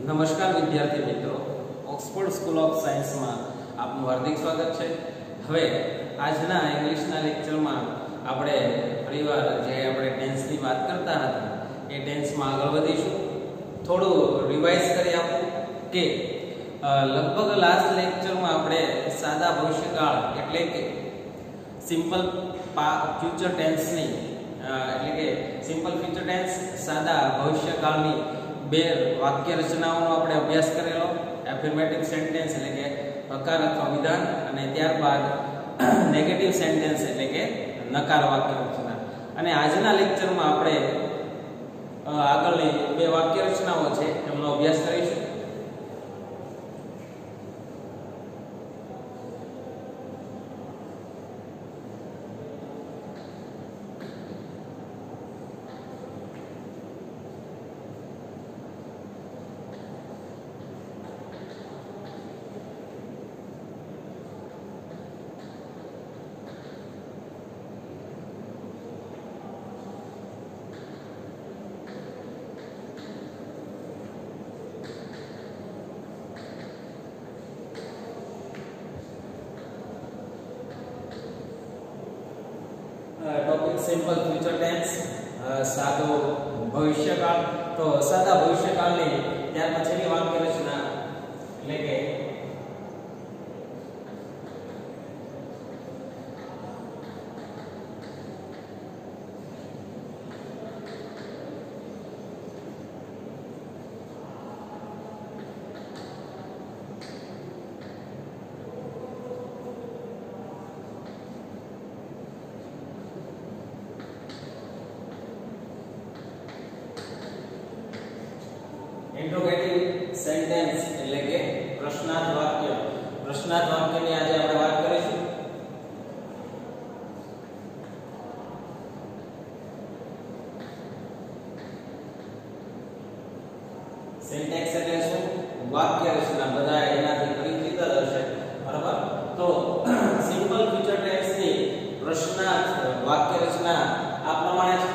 નમસ્કાર વિદ્યાર્થી મિત્રો, ઓક્સફોર્ડ સ્કૂલ ઓફ સાયન્સમાં આપનું હાર્દિક સ્વાગત છે। હવે આજના ઇંગ્લિશના લેક્ચરમાં આપણે ફરીવાર જે આપણે ટેન્સની વાત કરતા હતા એ ટેન્સમાં આગળ વધીશું। થોડું રિવાઇઝ કરી આપું કે લગભગ લાસ્ટ લેક્ચરમાં આપણે સાદા ભવિષ્યકાળ એટલે કે સિમ્પલ ફ્યુચર ટેન્સની એટલે કે સિમ્પલ ફ્યુચર ટેન્સ સાદા ભવિષ્યકાળની બે વાક્ય રચનાઓનો આપણે અભ્યાસ કરેલો। એફર્મેટિવ સેન્ટેન્સ એટલે કે હકાર અથવા વિધાન, અને ત્યારબાદ નેગેટિવ સેન્ટેન્સ એટલે કે નકાર વાક્ય રચના। અને આજના લેક્ચરમાં આપણે આગળની બે વાક્ય રચનાઓ છે એમનો અભ્યાસ કરીશું। टॉपिक सिंपल फ्यूचर टेन्स सादो भविष्यकाल। तो सादा भविष्यकाल ने त्यार पछीनी वाक्य रचना એટલે કે इंट्रोगेटिव सेंटेंस એટલે કે પ્રશ્નાર્થ વાક્ય। પ્રશ્નાર્થ વાક્યની આજે આપણે વાત કરીશું। સિન્ટેક્સ એટલે શું? વાક્ય રચના। બધા એનાથી પરિચિત જ હશે, બરાબર? તો સિમ્પલ ફ્યુચર ટેન્સની પ્રશ્નાર્થ વાક્ય રચના આ પ્રમાણે છે।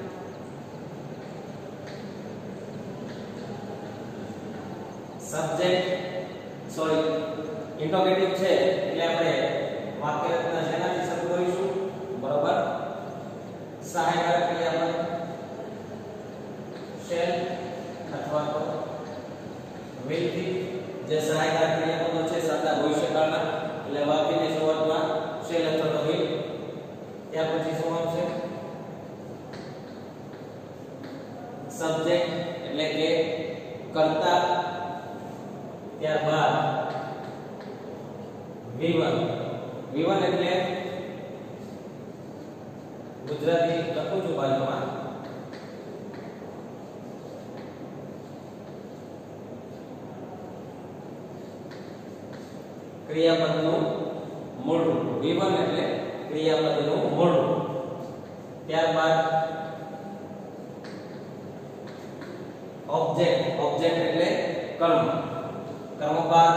સબ્જેક્ટ ઇન્ટ્રોગેટિવ છે એટલે આપણે વાક્ય રચના શેનાથી શરૂ કરીશું? બરોબર, સહાયક ક્રિયાપદ શેલ અથવા તો will થી। જે સહાયક ક્રિયાપદો છે સાદા ભવિષ્યકાળના, એટલે વાક્યની શરૂઆતમાં શેલ અથવા તો will, ત્યાર પછી શું આવશે? સબ્જેક્ટ એટલે કે કર્તા, ત્યારબાદ V1 એટલે ગુજરાતી લખું છું બાજુમાં, ક્રિયાપદનું મૂળરૂપ। V1 એટલે ક્રિયાપદનું મૂળરૂપ। ત્યારબાદ ઓબ્જેક્ટ એટલે કર્મ, કર્મ બાદ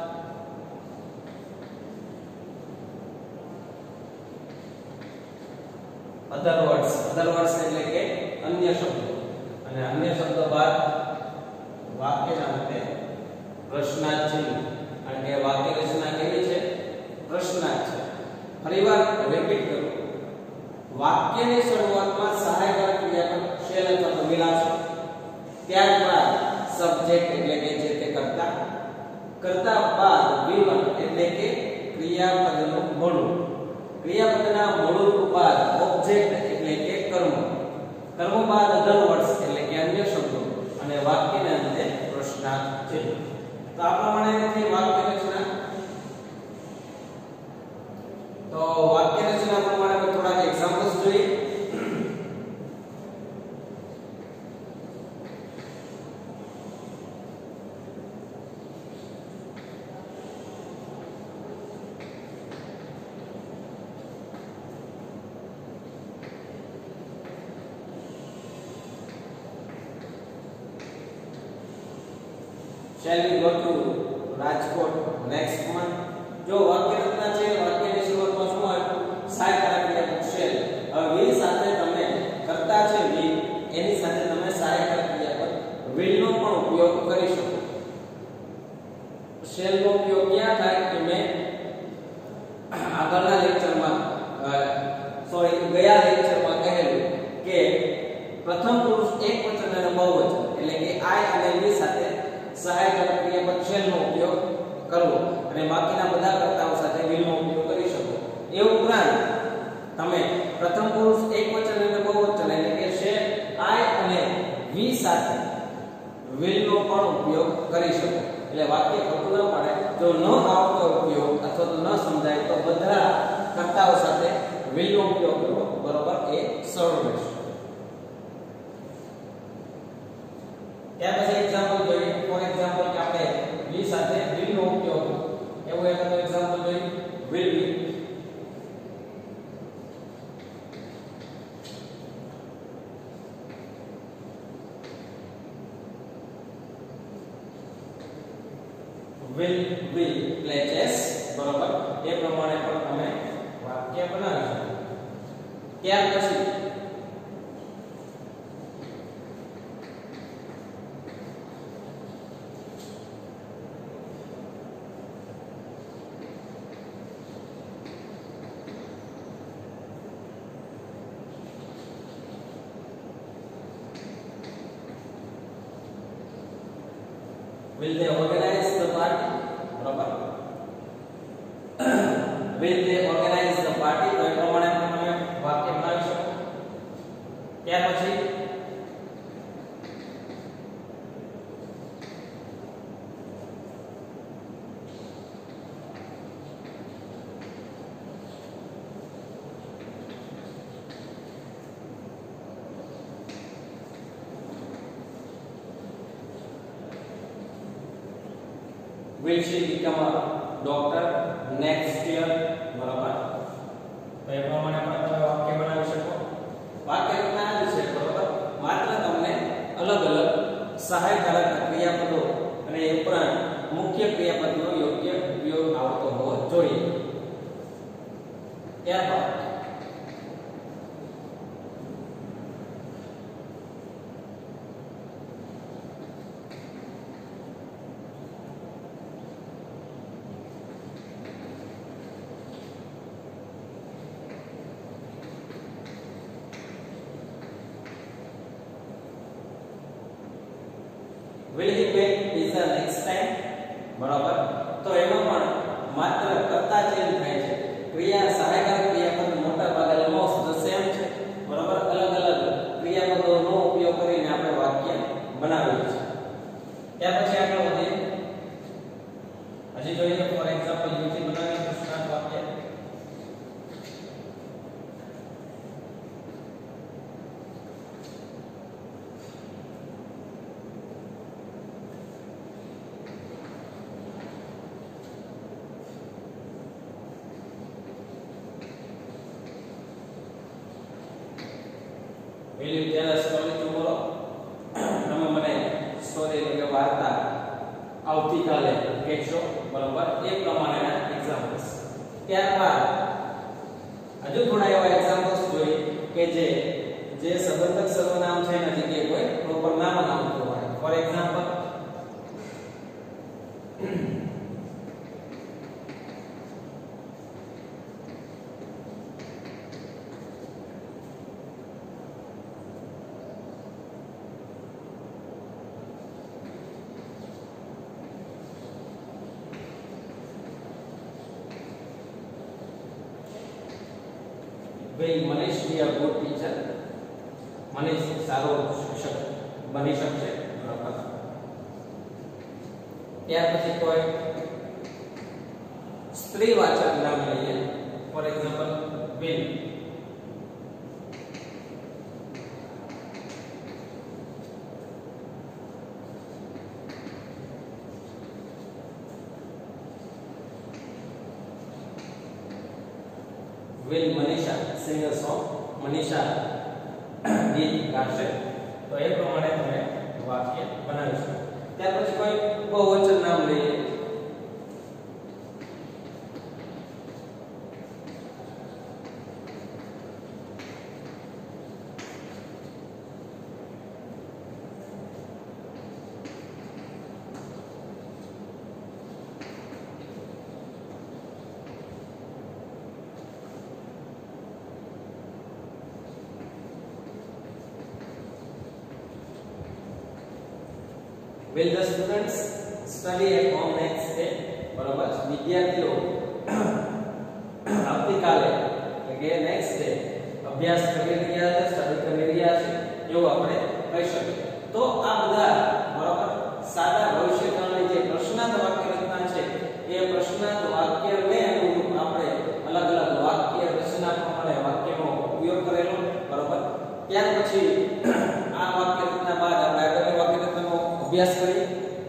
અધર વર્ડ્સ એટલે કે અન્ય શબ્દો, અને અન્ય શબ્દો બાદ વાક્યના અંતે પ્રશ્નાર્થ ચિહ્ન। કારણ કે વાક્ય રચના કેવી છે? પ્રશ્નાર્થ છે। ફરીવાર રિપીટ કરું, વાક્યની શરૂઆતમાં સહાયક ક્રિયાપદ શેલ અથવા તો will આવશે। ત્યારબાદ સબ્જેક્ટ એટલે કે જે તે કર્તા બાદ V1 એટલે કે ક્રિયાપદનું મૂળરૂપ, ક્રિયાપદના મૂળરૂપ બાદ ઓબ્જેક્ટ એટલે કે કર્મ બાદ અધર વર્ડ્સ એટલે કે અન્ય શબ્દો, અને વાક્યના અંતે પ્રશ્નાર્થ ચિહ્ન। તો આ પ્રમાણેની વાક્ય રચના। તો વાક્ય રચના પ્રમાણે થોડા એક્ઝામ્પલ્સ જોઈએ। Shall we go to Rajkot next month? जो वाक्य रचना છે, વાક્યની શરૂઆતમાં શું આવ્યું? સહાયક ક્રિયાપદ શેલ। હવે will સાથે તમે કર્તા છે will, એની સાથે તમે સહાયક ક્રિયાપદ will નો પણ ઉપયોગ કરી શકો। શેલ નો ઉપયોગ ક્યાં થાય કે મેં આગળના લેક્ચરમાં ગયા લેક્ચરમાં કહેલું કે પ્રથમ પુરુષ એકવચન અને બહુવચન એટલે કે આઈ અને વી સાથે સહાયક ક્રિયાપદ શેલ નો ઉપયોગ કરવો અને બાકીના બધા કર્તાઓ સાથે will નો ઉપયોગ કરી શકો. એ ઉપરાંત તમે પ્રથમ પુરુષ એકવચન અને બહુવચન એટલે કે શેલ આઈ અને વી સાથે will નો પણ ઉપયોગ કરી શકો. એટલે વાક્ય ખોટું ન પડે. જો ન આવતો ઉપયોગ અથવા તો ન સમજાય તો બધા કર્તાઓ સાથે will નો ઉપયોગ કરવો. બરોબર, એ સરળ રહેશે. ત્યાર પછી એક્ઝામ્પલ જોઈએ. ફોર એક્ઝામ્પલ કે આપણે will સાથે will નો ઉપયોગ એવું એક એક્ઝામ્પલ જોઈએ. will be play chess. બરોબર, એ પ્રમાણે પણ તમે વાક્ય બનાવી શકો. ત્યાર પછી will they organize the party? બરોબર, will they organize the party? તો એ પ્રમાણે તમે વાક્ય બનાવી શકો. ત્યાર પછી will she become a doctor next year? બરાબર, તો એ પ્રમાણે પણ તમે વાક્ય બનાવી શકો. વાક્ય રચના આ છે. બરાબર, માત્ર તમને અલગ અલગ સહાયકારક ક્રિયાપદો અને એ ઉપરાંત મુખ્ય ક્રિયાપદનો યોગ્ય ઉપયોગ આવતો હોવો જોઈએ. ત્યારબાદ will he make pizza next time? બરાબર, તો એમાં પણ માત્ર કર્તા ચેન્જ થાય છે. ક્રિયા સહાયકારક ક્રિયાપદ મોટા ભાગે ઓલમોસ્ટ ધ સેમ છે. બરાબર, અલગ અલગ ક્રિયાપદોનો ઉપયોગ કરીને આપણે વાક્ય બનાવીએ છીએ. ત્યાર પછી આગળ વધીએ. હજી જોઈએ ફોર એક્ઝામ્પલ યુથી બનાવીએ પ્રશ્નાર્થ વાક્ય. Will you tell a story tomorrow? તમે મને સ્ટોરી એટલે કે વાર્તા આવતીકાલે કહેશો. બરાબર, એ પ્રમાણેના એક્ઝામ્પલ્સ. ત્યારબાદ હજુ થોડા એવા એક્ઝામ્પલ્સ જોઈએ કે જે સંબંધક સર્વનામ છે એના જગ્યાએ કોઈ પ્રોપર નામ આવતું હોય. For example will Manish be a good teacher? Manish સારો શિક્ષક બની શકશે. બરાબર, ત્યાર પછી કોઈ સ્ત્રીવાચક નામ લઈએ. For example will. will Manisha sing a song? Manisha ગીત ગાશે. તો એ પ્રમાણે તમે વાક્ય બનાવી શકો. ત્યાર પછી કોઈ બહુવચન નામ લઈએ. will the students study at home next day? બરોબર, વિદ્યાર્થીઓ આવતીકાલે એટલે કે નેક્સ્ટ ડે અભ્યાસ કરી રહ્યા છે, સ્ટડી કરી રહ્યા છે એવું આપણે કહી શકીએ. તો આ બધા બરોબર સાદા ભવિષ્યકાળની જે પ્રશ્નાર્થ વાક્ય રચના છે એ પ્રશ્નાર્થ વાક્યને અનુરૂપ આપણે અલગ અલગ વાક્ય રચના પ્રમાણે વાક્યનો ઉપયોગ કરેલો. બરોબર, ત્યાર પછી આ વાક્ય રચના બાદ આપણે આગળની વાક્ય રચનાનો અભ્યાસ કરીએ.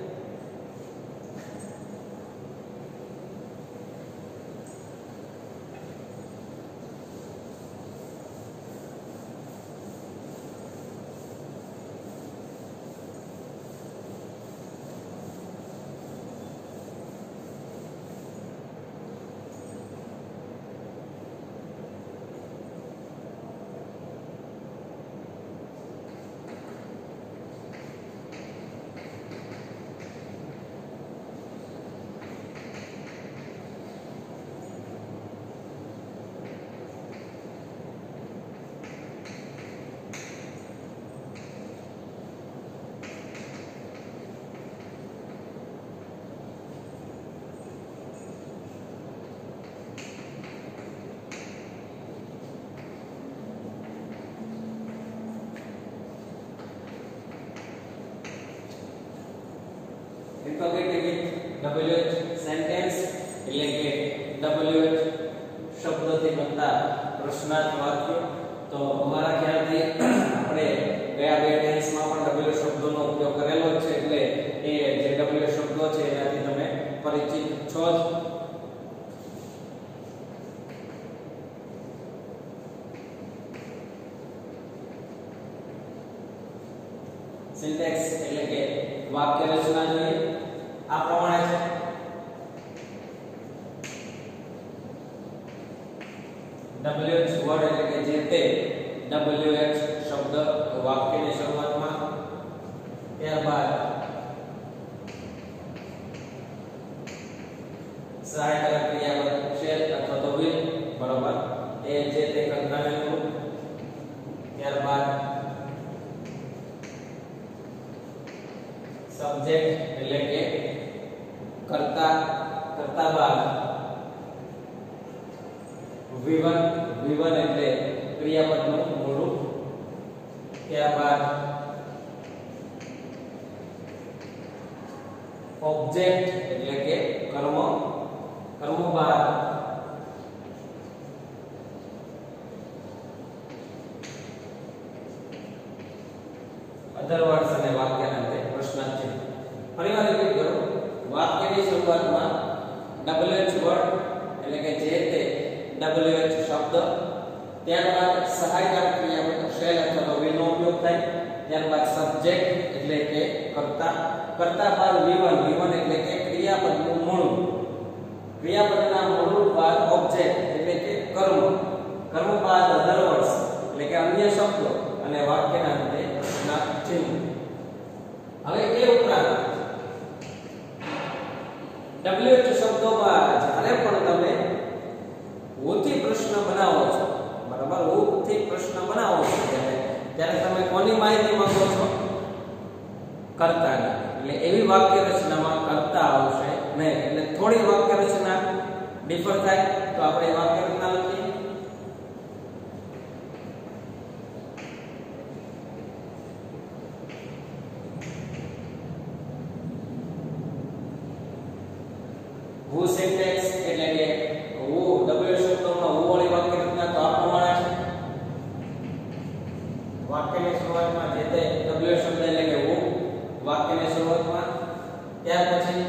WH સેન્ટેન્સ એટલે કે WH શબ્દોથી બનતા પ્રશ્નાર્થ વાક્યો. તો અમારા ખ્યાલથી આપણે ગયા બે ટેન્સમાં પણ WH શબ્દોનો ઉપયોગ કરેલો છે એટલે એ જે WH શબ્દો છે એનાથી તમે પરિચિત છો જ. સિન્ટેક્સ એટલે કે વાક્ય રચના જોઈએ આ પ્રમાણે છે. WH વર્ડ એટલે કે જે તે WH શબ્દ વાક્યની શરૂઆતમાં, ત્યારબાદ સહાયક ક્રિયાપદ શેલ અથવા તો will બરોબર એ જે તે કર્તાને અનુરૂપ, ત્યારબાદ સબ્જેક્ટ એટલે કે કર્તા, કર્તા બાદ V1 એટલે ક્રિયાપદનું મૂળ રૂપ, ત્યારબાદ ઓબ્જેક્ટ એટલે કે કર્મ, કર્મ બાદ અધર વર્ડ્સ અને વાક્યના અંતે પ્રશ્નાર્થ ચિહ્ન. ફરીવાર રિપીટ કરો. વાક્યની શરૂઆતમાં WH વર્ડ એટલે કે જે તે WH શબ્દ, ત્યારબાદ સહાયક ક્રિયાપદ શેલ અથવા તો will નો ઉપયોગ થાય, ત્યારબાદ સબ્જેક્ટ એટલે કે કર્તા, કર્તા બાદ V1 એટલે કે ક્રિયાપદનું મૂળ, ક્રિયાપદના મૂળ બાદ ઓબ્જેક્ટ એટલે કે કર્મ, કર્મ બાદ અધર વર્ડ્સ એટલે કે અન્ય શબ્દો અને વાક્યના અંતે પ્રશ્નાર્થ ચિહ્ન. હવે એ ઉપરાંત WH શબ્દો બાદ જ્યારે પણ તમે ઉથી પ્રશ્ન બનાવો છો, બરાબર, ઉથી પ્રશ્ન બનાવો છો ત્યારે તમે કોની માહિતી માંગો છો? કર્તાની. એટલે એવી વાક્ય રચનામાં કર્તા આવશે નહીં. એટલે થોડી વાક્ય રચના ડિફર થાય તો આપણે વાક્ય રચના લખીએ. who syntax એટલે કે who W શબ્દોમાં who વાળી વાક્ય રચના તો આ પ્રમાણે છે. વાક્યની શરૂઆતમાં જે તે W શબ્દ એટલે કે who વાક્યની શરૂઆતમાં, ત્યાર પછી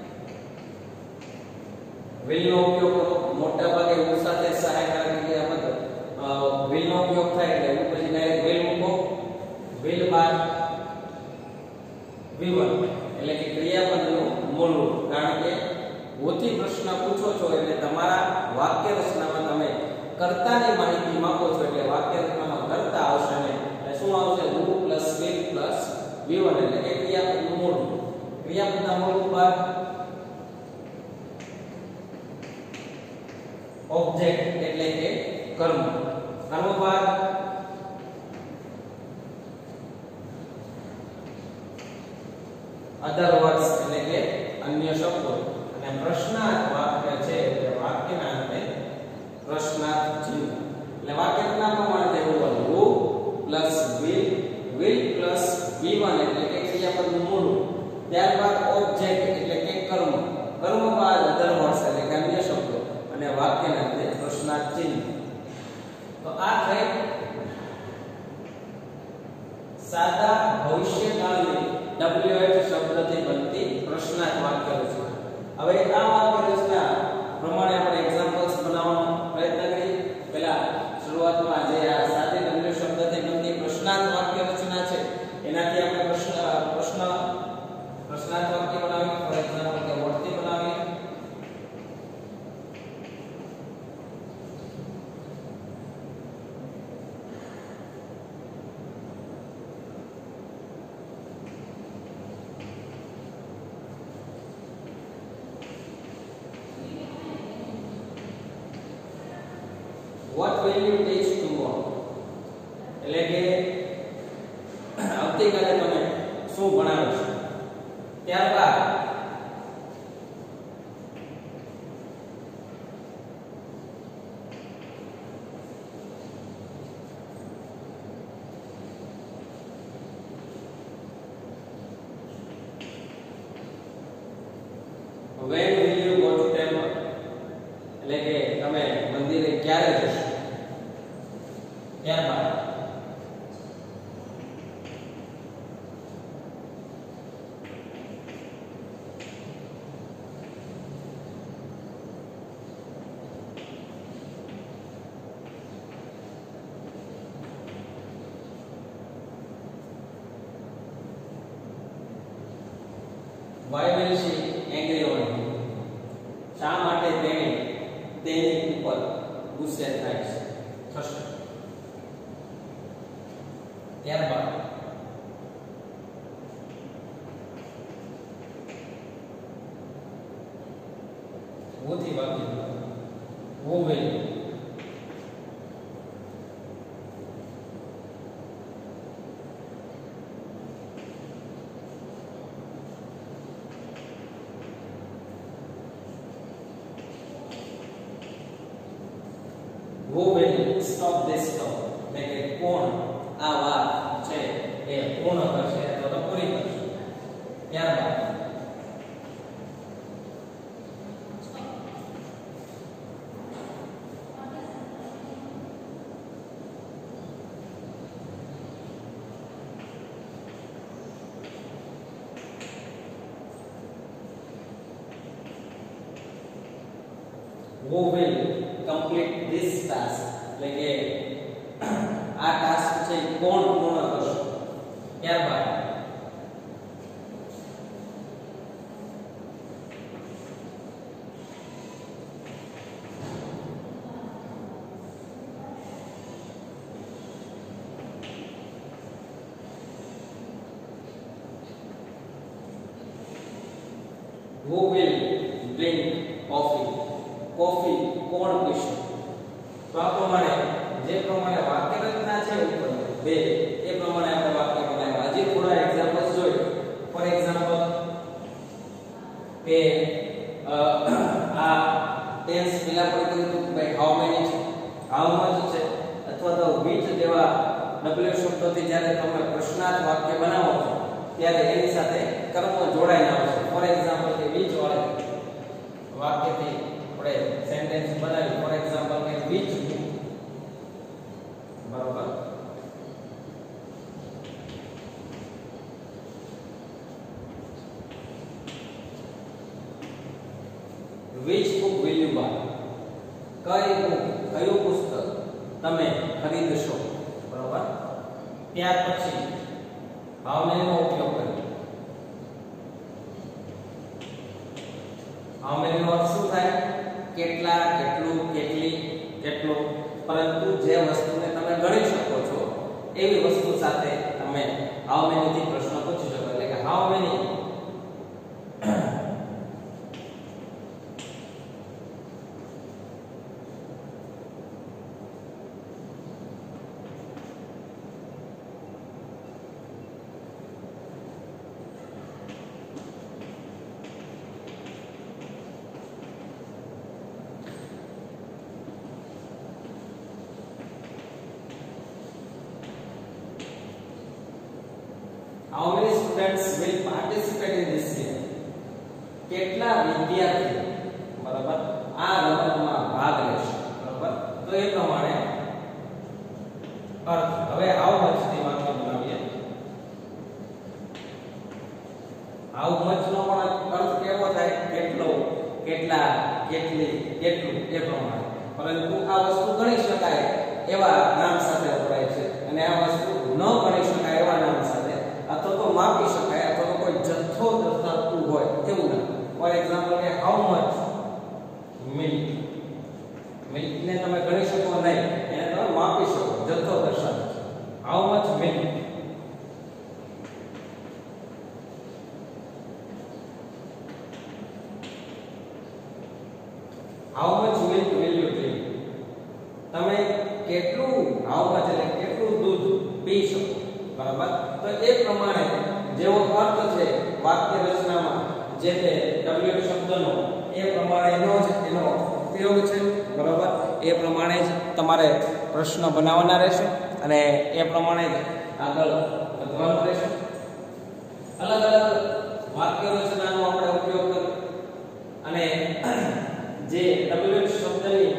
will નો ઉપયોગ કરો. મોટા ભાગે who સાથે સહાયક ક્રિયાપદ will નો ઉપયોગ થાય એટલે who પછી ડાયરેક્ટ will મૂકો. will બાદ V1 એટલે કે ક્રિયાપદનું મૂળ રૂપ. કારણ કે ઓથી પ્રશ્ન પૂછો છો એટલે તમારા વાક્ય રચનામાં તમે કર્તાની માહિતી માંગો છો એટલે વાક્ય રચનામાં કર્તા આવશે ને એટલે શું આવશે? who plus will plus V1 એટલે કે ક્રિયાપદનું મૂળ રૂપ. ક્રિયાપદના મૂળ રૂપ બાદ ઓબ્જેક્ટ એટલે કે કર્મ, કર્મ બાદ અધર વર્ડ્સ એટલે કે અન્ય શબ્દો, અને પ્રશ્નાર્થ વાક્ય છે એટલે વાક્યના અંતે પ્રશ્નાર્થ ચિહ્ન. એટલે વાક્યના પ્રમાણે તેવું who plus will plus V1 એટલે કે ક્રિયાપદનું મૂળ, ત્યારબાદ ઓબ્જેક્ટ એટલે કે કર્મ, કર્મ બાદ અધર વર્ડ્સ એટલે કે અન્ય શબ્દો, અને વાક્યના અંતે પ્રશ્નાર્થ ચિહ્ન. તો આ થઈ સાદા ભવિષ્યકાળની WH શબ્દથી બનતી પ્રશ્નાર્થ વાક્ય રચના. હવે આ વાક્ય રચના પ્રમાણે આપણે એક્ઝામ્પલ્સ બનાવવાનો પ્રયત્ન કરીએ. પહેલા શરૂઆતમાં જે આ સાદી W શબ્દથી બનતી પ્રશ્નાર્થ વાક્ય રચના છે એનાથી આપણે પ્રશ્નાર્થ વાક્ય બનાવીએ. ફોર એક્ઝામ્પલ કે વોટ થી બનાવીએ. What will you teach tomorrow? એટલે કે આવતીકાલે તમે શું ભણાવશો? ત્યારબાદ when will you go to temple? એટલે કે તમે મંદિરે ક્યારે જશો? ત્યારબાદ why will she angry on him? શા માટે તેણી તેની ઉપર ગુસ્સે થાય છે થશે? ત્યારબાદ વોથી બાકી વો will who will stop this stop એટલે કે કોણ આ વાત છે એ પૂર્ણ કરશે અથવા તો પૂરી કરશે? ત્યારબાદ who will complete this task એટલે કે આ ટાસ્ક છે કોણ પૂર્ણ કરશે? ત્યારબાદ who will drink coffee? Coffee કોણ પીશે? તો આ પ્રમાણે જે પ્રમાણે વાક્ય રચના છે ઉપર બે એ પ્રમાણે આપણે વાક્ય બનાવ્યા. હજી થોડા એક્ઝામ્પલ્સ જોઈએ. ફોર એક્ઝામ્પલ કે આ ટેન્સ પેલા પર કીધું કે ભાઈ હાઉ મેની છે, હાઉ મચ છે, અથવા તો which જેવા W શબ્દોથી જ્યારે તમે પ્રશ્નાર્થ વાક્ય બનાવો છો ત્યારે એની સાથે કર્મ જોડાઈને આવશે. ફોર એક્ઝામ્પલ કે which વાળે વાક્યથી આપણે સેન્ટેન્સ બનાવી. ફોર એક્ઝામ્પલ કે which book, બરોબર, which book will you buy? કયું પુસ્તક તમે ખરીદશો? બરોબર. ત્યાર પછી હાઉ મેની નો ઉપયોગ કર્યો. હાઉ મેની નો અર્થ શું થાય? કેટલા, કેટલું, કેટલી, કેટલો. પરંતુ જે વસ્તુને તમે ગણી શકો છો એવી વસ્તુ સાથે તમે હાઉ મેની થી પ્રશ્ન પૂછી શકો. એટલે કે how many How many students will participate in this game? કેટલા વિદ્યાર્થીઓ બરાબર આ રમતમાં ભાગ લેશે બરાબર તો એ પ્રમાણે અર્થ હવે how much ની વાક્ય બનાવીએ how much નો પણ અર્થ કેવો થાય કેટલો કેટલા કેટલી કેટલું એ પ્રમાણે પરંતુ આ વસ્તુ ગણી શકાય એવા નામ સાથે વપરાય છે અને આ વસ્તુ ન ગણી શકાય એવા નામ સાથે અથવા તો માપી શકાય અથવા તો કોઈ જથ્થો દર્શાવતું હોય તેવું નામ ફોર એક્ઝામ્પલ કે હાઉ મચ મિલ્ક મિલ્ક ને તમે ગણી શકો નહીં એને તમે માપી શકો જથ્થો દર્શાવે છે how much milk how much milk will you drink તમે કેટલું હાઉ મચ એટલે કેટલું દૂધ પી શકો બરાબર તો એ પ્રમાણે જેવો અર્થ છે વાક્ય રચનામાં જે તે w શબ્દનો એ પ્રમાણેનો જ એનો ઉપયોગ છે બરાબર એ પ્રમાણે જ તમારે પ્રશ્ન બનાવવાના રહેશે અને એ પ્રમાણે જ આગળ વધવાનું રહેશે અલગ અલગ વાક્ય રચનાનો આપણે ઉપયોગ કરીએ અને જે w શબ્દની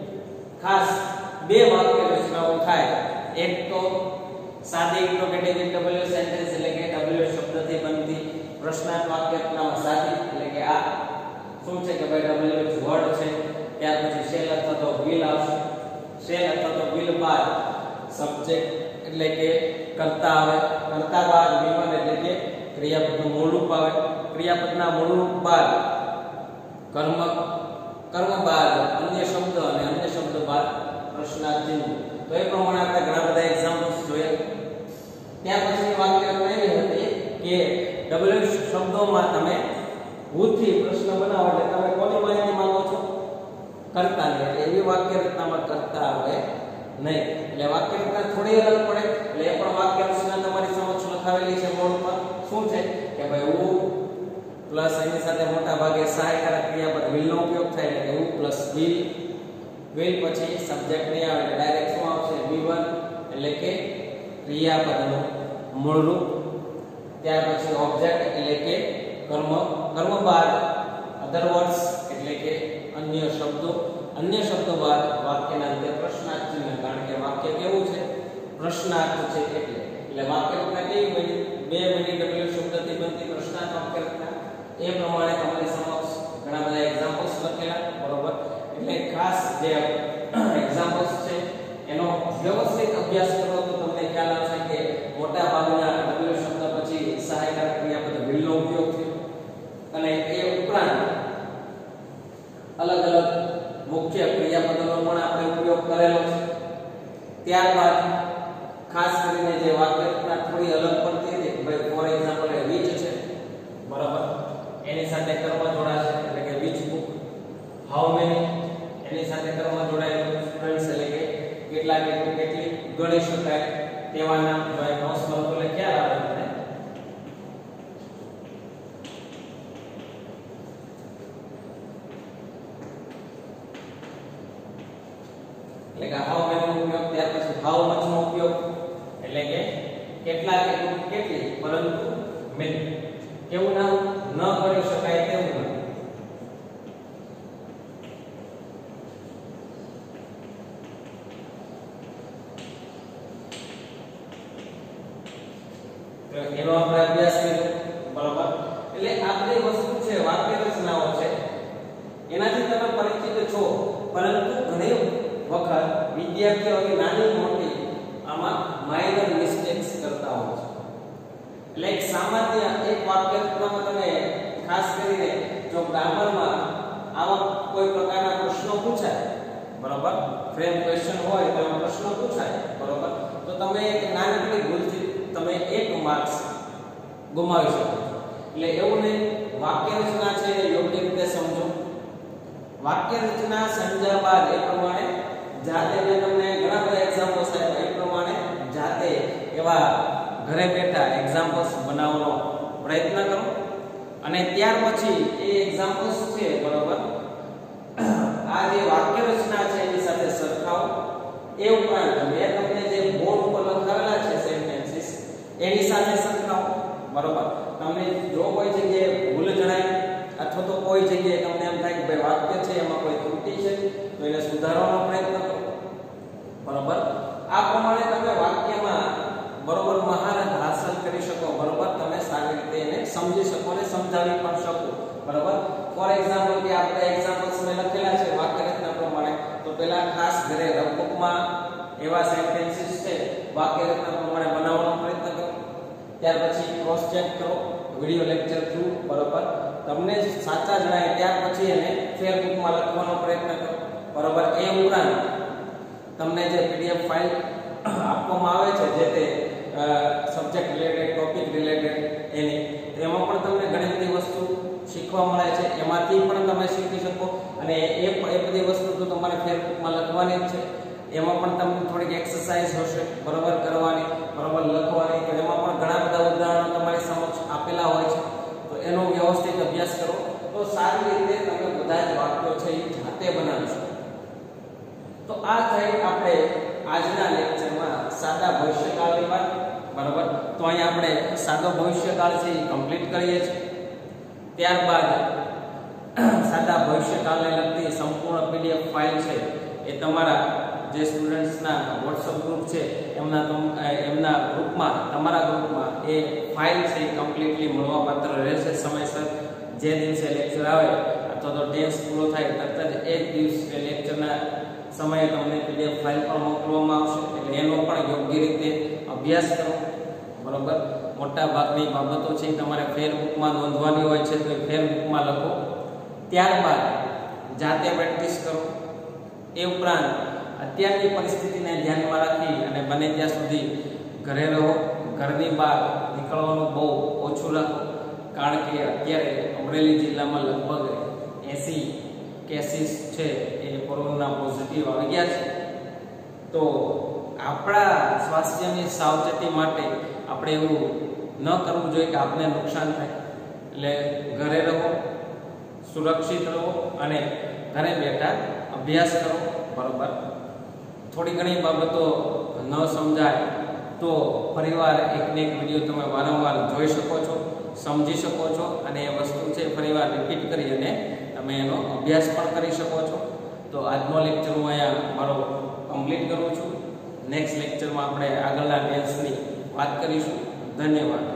ખાસ બે વાક્ય રચનાઓ થાય એક તો સાદી ઇન્ટ્રોગેટિવ w સેન્ટેન્સ એટલે કે w શબ્દથી બનતી પ્રશ્નાર્થ વાક્ય રચનામાં સાદી એટલે કે આ શું છે કે ભાઈ w વર્ડ છે ત્યાર પછી શેલ અથવા તો will આવશે શેલ અથવા તો will બાદ સબ્જેક્ટ એટલે કે કર્તા આવે કર્તા બાદ વિવન એટલે કે ક્રિયાપદનું મૂળ રૂપ આવે ક્રિયાપદના મૂળ રૂપ બાદ કર્મ કર્મ બાદ અન્ય શબ્દ અને અન્ય શબ્દ બાદ પ્રશ્નાર્થ ચિહ્ન તો એ પ્રમાણે આપણે ઘણા બધા એક્ઝામ્પલ્સ જોયા ત્યાર પછી વાક્ય રચના એવી હતી કે w શબ્દોમાં તમે who થી પ્રશ્ન બનાવો એટલે તમે કોની માહિતી માંગો છો કર્તાની એટલે એવી વાક્ય રચનામાં કર્તા આવે નહીં એટલે વાક્ય રચના થોડી અલગ પડે એટલે એ પણ વાક્ય રચના તમારી સમક્ષ લખાવેલી છે બોર્ડ પર શું છે કે ભાઈ who પ્લસ એની સાથે મોટા ભાગે સહાયકારક ક્રિયાપદ will નો ઉપયોગ થાય એટલે who પ્લસ will પછી સબ્જેક્ટ નહીં આવે એટલે ડાયરેક્ટ શું આવશે v1 એટલે કે ક્રિયાપદનું મૂળ રૂપ ત્યાર પછી ઓબ્જેક્ટ એટલે કે કર્મ બાદ અધર વર્ડ્સ એટલે કે અન્ય શબ્દો બાદ વાક્યના અંતે પ્રશ્નાર્થ ચિહ્ન કારણ કે વાક્ય કેવું છે પ્રશ્નાર્થ છે એટલે વાક્ય રચના કેવી બની બે મિનિટ w શબ્દથી બનતી પ્રશ્નાર્થ વાક્ય રચના એ પ્રમાણે તમારી સમક્ષ ઘણા બધા એક્ઝામ્પલ્સ લખેલા બરોબર એટલે ખાસ જે એક્ઝામ્પલ્સ છે એનો વ્યવસ્થિત અભ્યાસ કરો તો તમને ખ્યાલ આવશે કે મોટા ભાગના w શબ્દ પછી સહાયકારક ક્રિયાપદ will નો ઉપયોગ છે અને એ ઉપરાંત અલગ અલગ મુખ્ય ક્રિયાપદોનો પણ આપણે ઉપયોગ કરેલો છે ત્યારબાદ ખાસ કરીને જે વાક્ય રચના થોડી અલગ પડતી હતી ભાઈ ફોર એક્ઝામ્પલ which છે બરાબર એની સાથે કર્મ જોડાશે એટલે કે which book how many એની સાથે કર્મ જોડાયેલું સ્ટુડન્ટ્સ એટલે કે કેટલા કેટલું કેટલી ગણી શકાય તેવા નામ ભાઈ કૌંસમાં એટલે ખ્યાલ આવે તમને એટલે કે how many નો ઉપયોગ ત્યાર પછી how much નો ઉપયોગ એટલે કે કેટલા કેટલું કેટલી પરંતુ many કેવું નામ ન કરી શકાય તેવું નામ એનો આપણે અભ્યાસ કર્યો બરાબર એટલે આ બધી વસ્તુ છે વાક્ય રચનાઓ છે એનાથી તમે પરિચિત છો પરંતુ ઘણી વખત વિદ્યાર્થીઓ નાની મોટી આમાં માઇનર મિસ્ટેક્સ કરતા હોય છે એટલે એક સામાન્ય એક વાક્ય રચનામાં તમે ખાસ કરીને જો ગ્રામરમાં આવા કોઈ પ્રકારના પ્રશ્નો પૂછાય બરાબર ફ્રેમ ક્વેશ્ચન હોય તો એમાં પ્રશ્નો પૂછાય બરાબર તો તમે એક નાનકડી ભૂલથી તમે 1 માર્ક્સ ગુમાવી શકો એટલે એવું નહીં વાક્ય રચના છે એ યોગ્ય રીતે સમજો વાક્ય રચના સમજ્યા બાદ એ પ્રમાણે જાતે મેં તમને ઘણા બધા એક્ઝામ્પલ્સ આપ્યા એ પ્રમાણે જાતે એવા ઘરે બેઠા એક્ઝામ્પલ્સ બનાવવાનો પ્રયત્ન કરો અને ત્યાર પછી એ એક્ઝામ્પલ્સ છે બરોબર આ જે વાક્ય રચના છે એની સાથે સરખાવો એ ઉપરાંત મેં તમને જે બોર્ડ ઉપર લખાવેલા છે સેન્ટેન્સીસ એની સાથે સરખાવો બરોબર. તમને જો કોઈ જગ્યાએ ભૂલ જણાય અથવા તો કોઈ જગ્યાએ તમને એમ થાય કે ભાઈ વાક્ય છે એમાં કોઈ ત્રુટી છે તો એને સુધારવાનો પ્રયત્ન કરો. બરોબર. આ પ્રમાણે તમે વાક્યમાં બરોબર મહારત હાંસલ કરી શકો. બરોબર. તમે સારી રીતે એને સમજી શકો અને સમજાવી પણ શકો. બરોબર. ફોર એક્ઝામ્પલ કે આપણે એક્ઝામ્પલ્સ મેં લખેલા છે વાક્ય રચના પ્રમાણે, તો પહેલા ખાસ ઘરે રફબુકમાં એવા સેન્ટેન્સીસ છે વાક્ય રચના પ્રમાણે બનાવવાનો પ્રયત્ન કરો. ત્યાર પછી ક્રોસ ચેક કરો વિડિયો લેક્ચર થ્રુ. બરોબર. તમને સાચા જણાય ત્યાર પછી એને ફેરબુકમાં લખવાનો પ્રયત્ન કરો. બરોબર. એ ઉપરાંત તમને જે પીડીએફ ફાઇલ આપવામાં આવે છે જે તે સબ્જેક્ટ રિલેટેડ ટોપિક રિલેટેડ એની, એમાં પણ તમને ઘણી બધી વસ્તુ શીખવા મળે છે. એમાંથી પણ તમે શીખી શકો અને એ બધી વસ્તુ તો તમારે ફેરબુકમાં લખવાની જ છે. એમાં પણ તમને થોડીક એક્સરસાઇઝ હશે બરોબર કરવાની, બરોબર લખવાની. તો એમાં પણ ઘણા બધા ઉદાહરણો તમારી સમક્ષ આપેલા હોય છે. તો એનો વ્યવસ્થિત અભ્યાસ કરો તો સારી રીતે તમે બધા જ વાક્યો છે એ જાતે બનાવી શકો. તો આ થઈ આપણે આજના લેક્ચરમાં સાદા ભવિષ્યકાળની વાત. બરોબર. તો અહીંયા આપણે સાદો ભવિષ્યકાળ છે એ કમ્પ્લીટ કરીએ છીએ. ત્યારબાદ સાદા ભવિષ્યકાળને લગતી સંપૂર્ણ પીડીએફ ફાઇલ છે એ તમારા જે સ્ટુડન્ટ્સના WhatsApp ગ્રુપ છે એમના ગ્રુપમાં, તમારા ગ્રુપમાં એ ફાઇલ છે એ કમ્પ્લીટલી મળવાપાત્ર રહેશે સમયસર. જે દિવસે લેક્ચર આવે અથવા તો ટેન્સ પૂરો થાય તરત જ એક દિવસે લેક્ચરના સમયે તમને પીડીએફ ફાઇલ પણ મોકલવામાં આવશે. એટલે એનો પણ યોગ્ય રીતે અભ્યાસ કરો. બરોબર. મોટા ભાગની બાબતો છે તમારે ફેરબુકમાં નોંધવાની હોય છે તો એ ફેરબુકમાં લખો. ત્યારબાદ જાતે પ્રેક્ટિસ કરો. એ ઉપરાંત અત્યારની પરિસ્થિતિને ધ્યાનમાં રાખી અને બને ત્યાં સુધી ઘરે રહો. ઘરની બહાર નીકળવાનું બહુ ઓછું રાખો. કારણ કે અત્યારે અમરેલી જિલ્લામાં લગભગ 80 કેસીસ છે એ કોરોના પોઝિટિવ આવી ગયા છે. તો આપણા સ્વાસ્થ્યની સાવચેતી માટે આપણે એવું ન કરવું જોઈએ કે આપને નુકસાન થાય. એટલે ઘરે રહો, સુરક્ષિત રહો અને ઘરે બેઠા અભ્યાસ કરો. બરોબર. થોડી ઘણી બાબતો ન સમજાય તો ફરીવાર એકને એક વિડીયો તમે વારંવાર જોઈ શકો છો, સમજી શકો છો અને એ વસ્તુ છે ફરીવાર રિપીટ કરી અને તમે એનો અભ્યાસ પણ કરી શકો છો. તો આજનો લેક્ચર હું અહીંયા મારો કમ્પ્લીટ કરું છું. નેક્સ્ટ લેક્ચરમાં આપણે આગળના ટેન્સની વાત કરીશું. ધન્યવાદ.